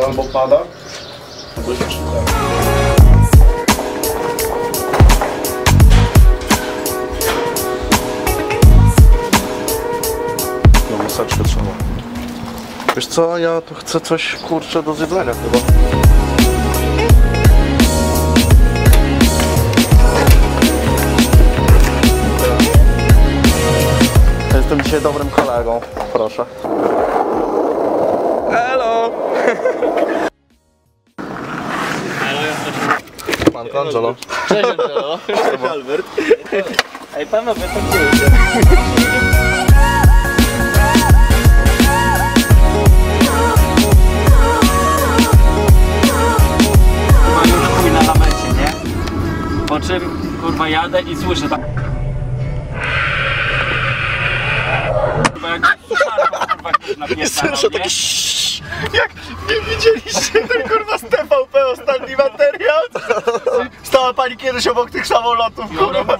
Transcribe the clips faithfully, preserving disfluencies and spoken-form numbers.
albo pada, albo się przyda. No maseczkę trzeba. Wiesz co, ja tu chcę coś, kurczę, do zjedzenia chyba. Jestem dzisiaj dobrym kolegą, proszę. Hello! Manko, Angelo. Cześć Angelo. Cześć Albert. Ej panowie, to dzieje się. Chyba już chuj na lawecie, nie? Po czym kurwa jadę i słyszę tak. Kurwa jak suszarką kurwa ktoś napierdala, Słyszę taki jak nie widzieliście ten kurwa z T V P ostatni materiał? Stała pani kiedyś obok tych samolotów, kurwa.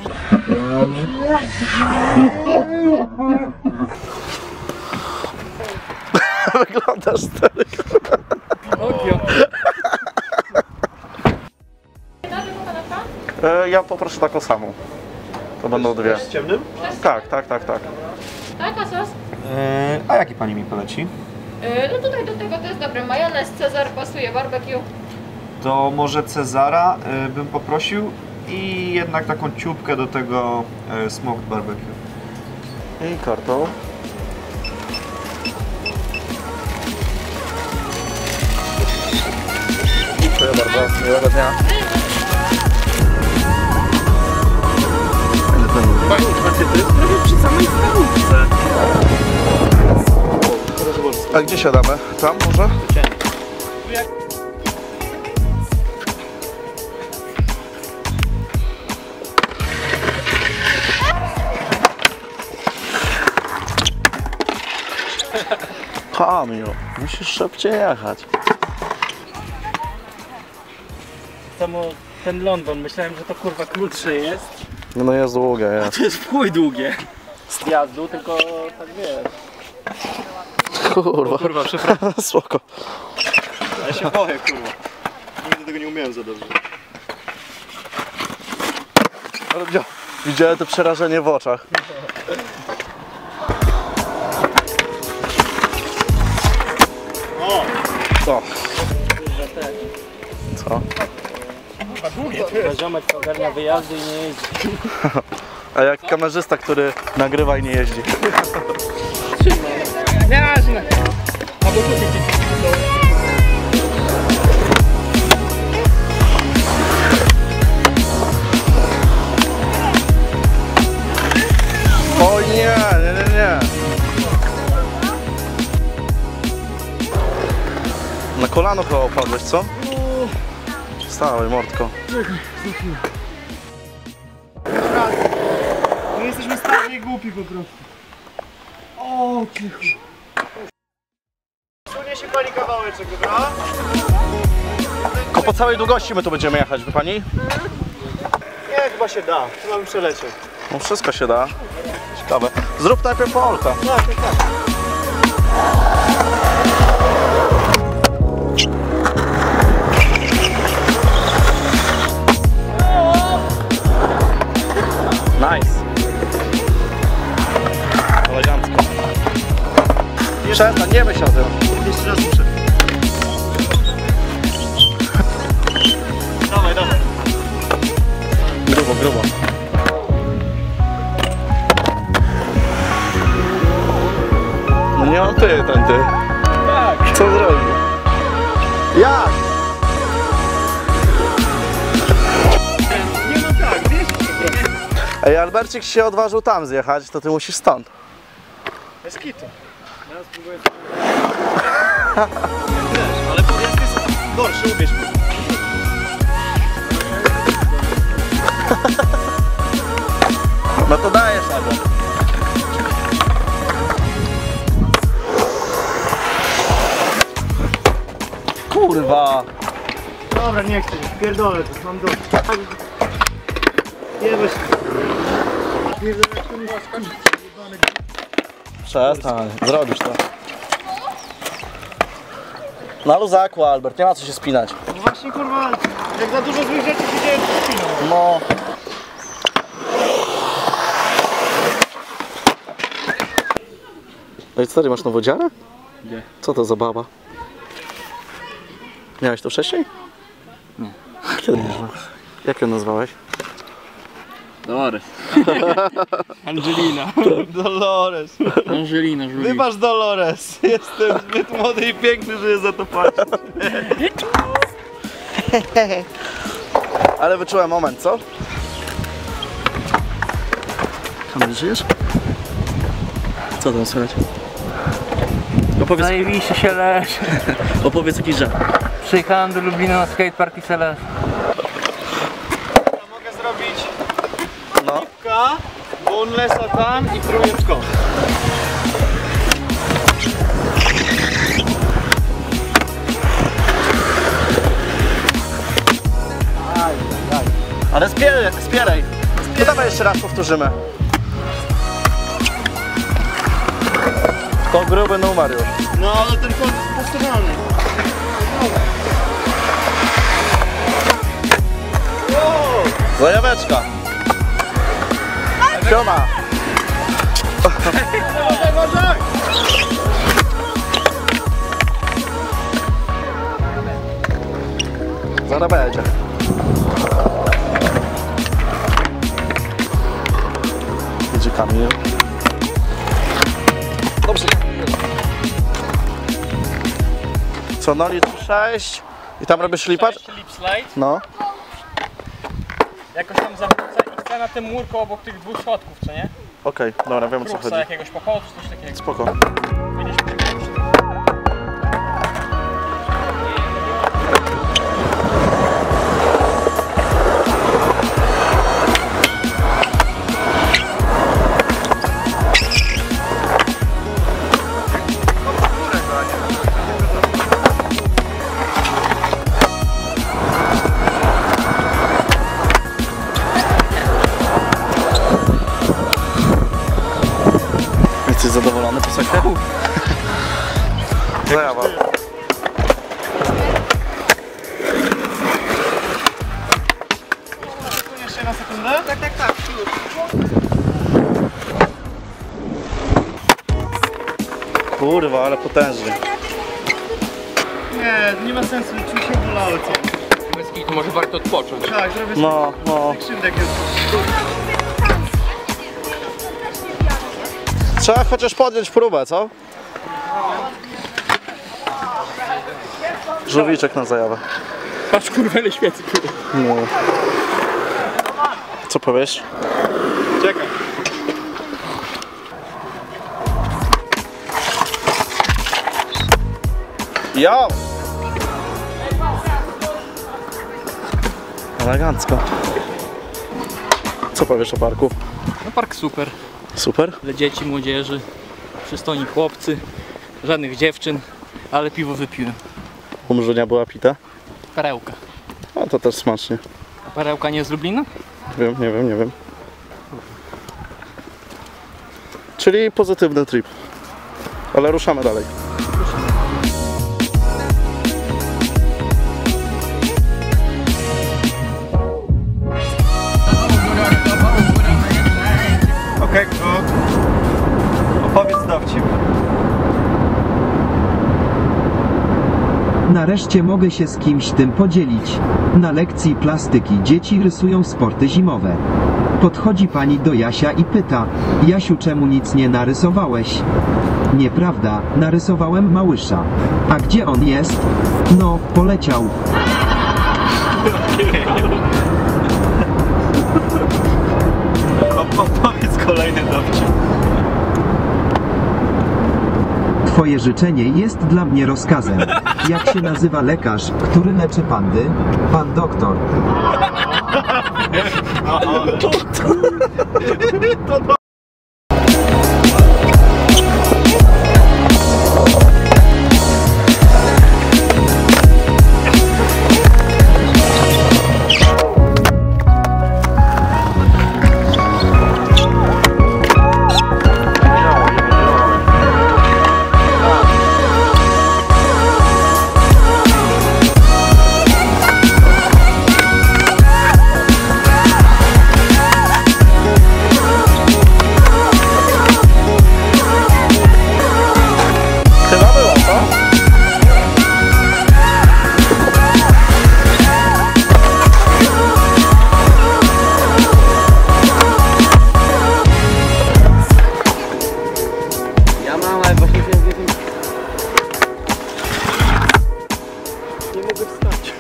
Wyglądasz stary. e, Ja poproszę taką samą. To będą dwie. Z ciemnym? Tak, tak, tak, tak. Tak, a sos? Eee, a jaki pani mi poleci? Yy, no tutaj do tego to jest dobry majonez, Cezar pasuje, barbecue. To może Cezara e, bym poprosił i jednak taką ciupkę do tego e, smoked barbecue. I kartą. Dziękuję bardzo, miłego dnia. Przy samej stałówce. A gdzie siadamy? Tam może? Kamil, musisz szybciej jechać. Samo ten London, myślałem, że to kurwa krótsze jest. No jest długie, jest. To jest w chuj długie. Z jazdu, tylko tak wiesz. Kurwa, Kurwa, przepraszam. spoko. Ja się boję, kurwa. Nigdy tego nie umiałem za dobrze. Widziałem to przerażenie w oczach. O! Co? Co? Ziomek ogarnia wyjazdy i nie jeździ. A jak kamerzysta, który nagrywa i nie jeździ. Jasne. Albo tu O nie, nie, nie, nie. Na kolano chyba opadłeś, co? Wstawaj, mordko. My jesteśmy strasznie i głupi po prostu. O, cicho. Sunie się pani kawałeczek, dobra? Tylko po całej długości my tu będziemy jechać, wie pani? Nie, chyba się da. Tu mamy przelecieć. No wszystko się da. Ciekawe. Zrób najpierw Polka. Tak, tak, tak. Nice. Elegancko. Przestań, nie myśl o tym. Jeszcze raz muszę. Dawaj, dawaj. Grubo, grubo. No nie mam ty, ten ty. tak. Co zrobił? Jak? Nie no tak, wiesz? Ej, Albercik się odważył tam zjechać, to ty musisz stąd. Bez kitu. Ja spróbuję. Ale podjazd jest gorszy, uwierz mi. No to dajesz Albert. Kurwa. Dobra, nie chcę, pierdolę to, mam dość. Nie weź. Pierdolę, to nie jest. Jebany. Przestań, zrobisz to. Na luzaku, Albert, nie ma co się spinać. No właśnie kurwa, jak za dużo złych rzeczy się dzieje, to spinam. No. No i co, ty masz nowodziarę? Nie. Co to za baba? Miałeś to wcześniej? Nie. Kiedy? Jak ją nazwałeś? Dolores. Angelina. Dolores. Angelina, Julie. Wybacz Dolores. Jestem zbyt młody i piękny, żeby za to płacić. Ale wyczułem moment, co? Kamer, żyjesz? Co tam słychać? Opowiedz, Zajebiście się leży. opowiedz jakiś żart. Przyjechałem do Lublina na skatepark i se leży. Mogę zrobić No. K, bonelessa tam i trójeczką. Ale spieraj, spieraj. To dawaj jeszcze raz powtórzymy. To gruby numer już. No ale ten kod jest powtarzalny. Zajaweczka. Piona. Zaraz będzie. Idzie Kamil. Dobrze. Co, no licz sześć i tam robisz lipacz? Lip slide, No. jakoś tam zawrócę i chcę na tym murku obok tych dwóch schodków, co nie? Okej, dobra, wiem o co Kruksa chodzi. jakiegoś pochodu, czy coś takiego. Spoko. Będziesz Jesteś zadowolony po sekcie? Zajawa. Jeszcze na sekundę? Tak, tak, tak. Kurwa, ale potężnie. Nie, nie ma sensu, czuć się bolały co? to może warto odpocząć. Tak, zrobię No, no. krzywdę kiedyś. Trzeba chociaż podjąć próbę, co? Żółwiczek na zajawę. Patrz kurwa, ile świecy. No. Co powiesz? Czekaj. Jo! Elegancko. Co powiesz o parku? No park super. Super? Dla dzieci, młodzieży, przystojni chłopcy, żadnych dziewczyn, ale piwo wypiłem. Umrzunia była pita? Perełka. A to też smacznie. A perełka nie z Lublina? Wiem, nie wiem, nie wiem. Czyli pozytywny trip. Ale ruszamy dalej. Okej, okay, opowiedz dowcip. Nareszcie mogę się z kimś tym podzielić. Na lekcji plastyki dzieci rysują sporty zimowe. Podchodzi pani do Jasia i pyta: Jasiu, czemu nic nie narysowałeś? Nieprawda, narysowałem Małysza. A gdzie on jest? No, poleciał. Opowiedz kolejny dowcip. Twoje życzenie jest dla mnie rozkazem. Jak się nazywa lekarz, który leczy pandy? Pan doktor.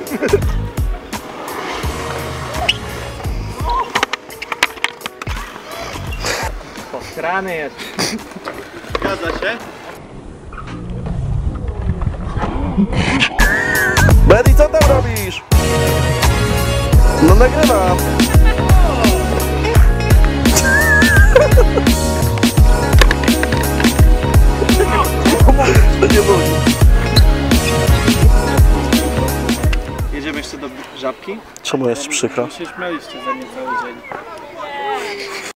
Poskrany jest. Zgadza się? Betty, co tam robisz? No nagrywam. To nie boli. Jedziemy jeszcze do Żabki? Czemu jest przykro? Się śmialiście ze mnie cały dzień.